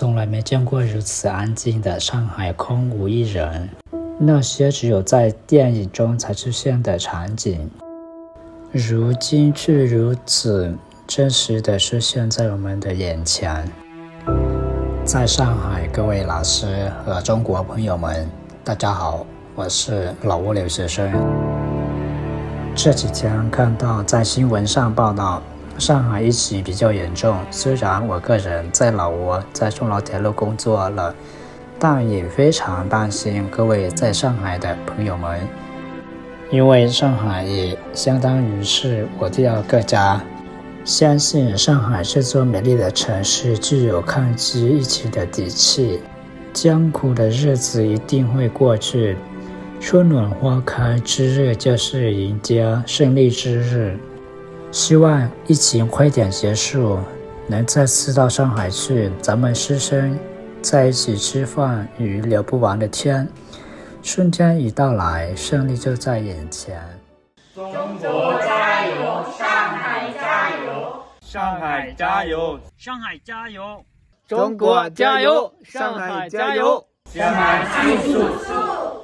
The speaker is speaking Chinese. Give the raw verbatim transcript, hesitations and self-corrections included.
从来没见过如此安静的上海，空无一人。那些只有在电影中才出现的场景，如今却如此真实地出现在我们的眼前。在上海，各位老师和中国朋友们，大家好，我是老挝留学生。这几天看到在新闻上报道，上海疫情比较严重。虽然我个人在老挝在中老铁路工作了，但也非常担心各位在上海的朋友们，因为上海也相当于是我第二个家。相信上海这座美丽的城市具有抗击疫情的底气，艰苦的日子一定会过去，春暖花开之日就是迎接胜利之日。希望疫情快点结束，能再次到上海去，咱们师生在一起吃饭与聊不完的天。春天已到来，胜利就在眼前。 中国加油，上海加油， 上海加油， 上海加油， 中国加油，上海加油， 上海技术。